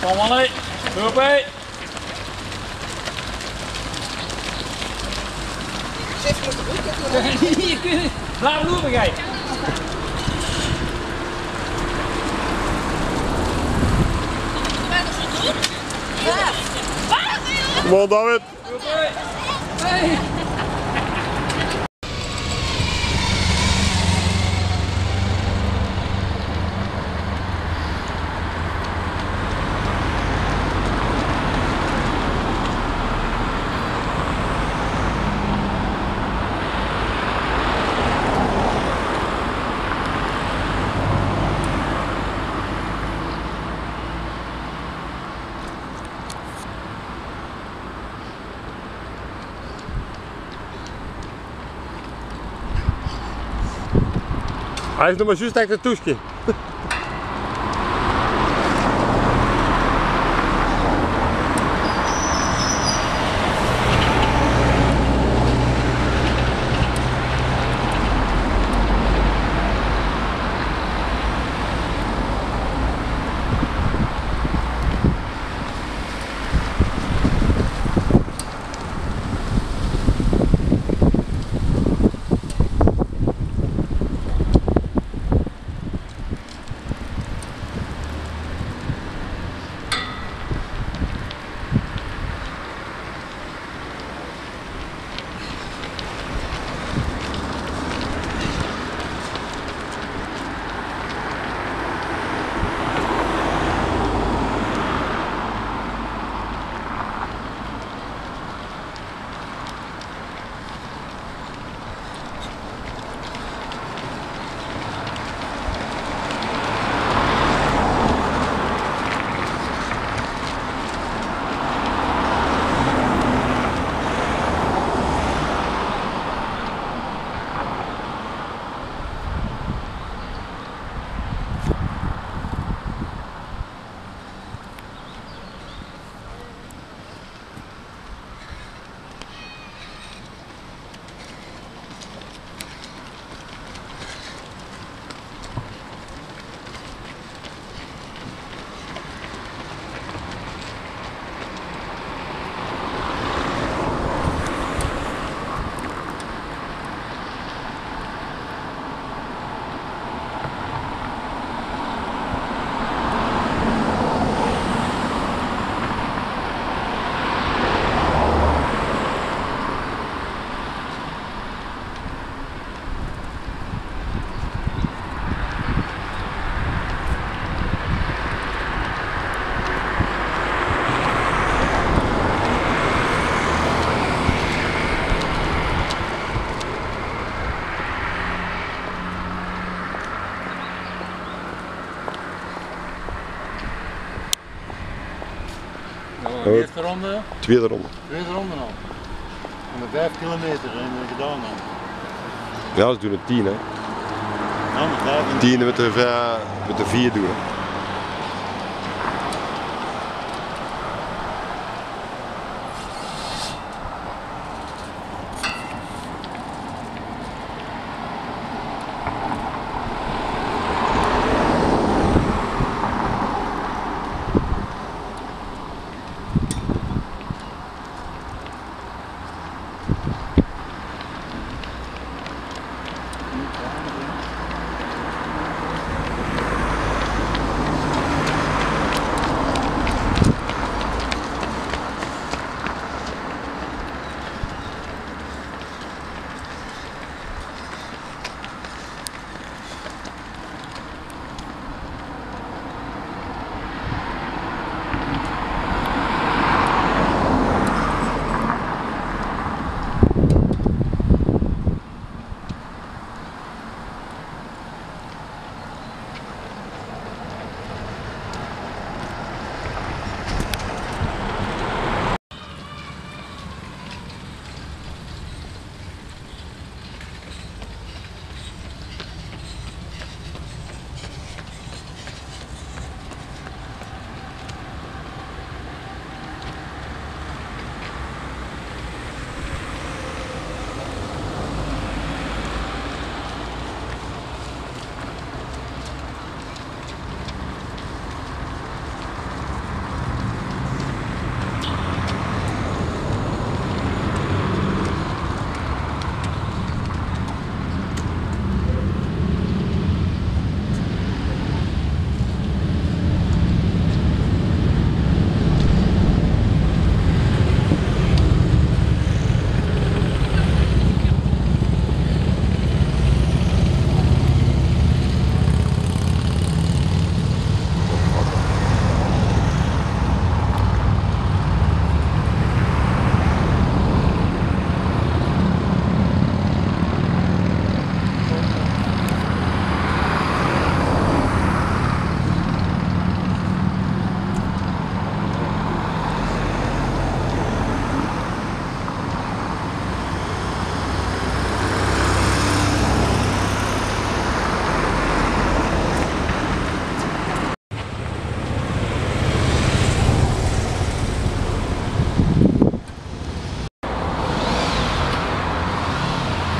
Kom maar mee. Huppé. Zeg, moet de broek doen. Blijf lopen, jij. Kom on, David. Huppé. Hey. Hij is nog maar juist echt een toesje. De eerste ronde? Tweede ronde. Tweede ronde al. En de 5 kilometer gedaan dan. Ja, ze doen het 10 hè. Ja, met 5 10 met de 4 doen.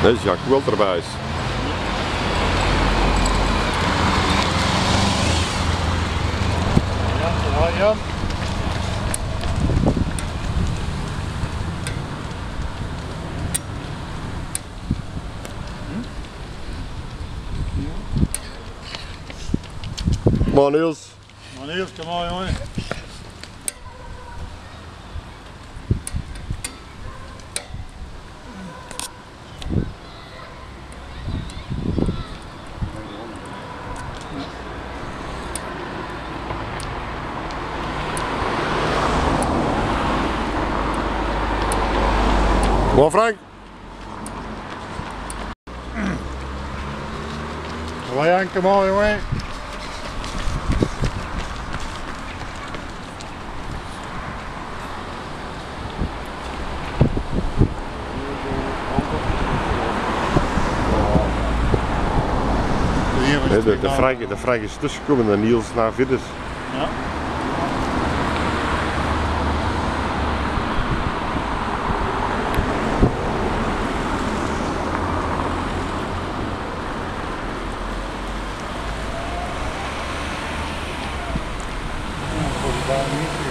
Dat is Jacques Wilterbuis. Ja, Jan. Kom on Niels. Maar Niels, kom maar jongen. Kom on Frank. Jan, kom maar jongen. De Frank is tussengekomen en Niels naar Vidders. Ja. Daar niet.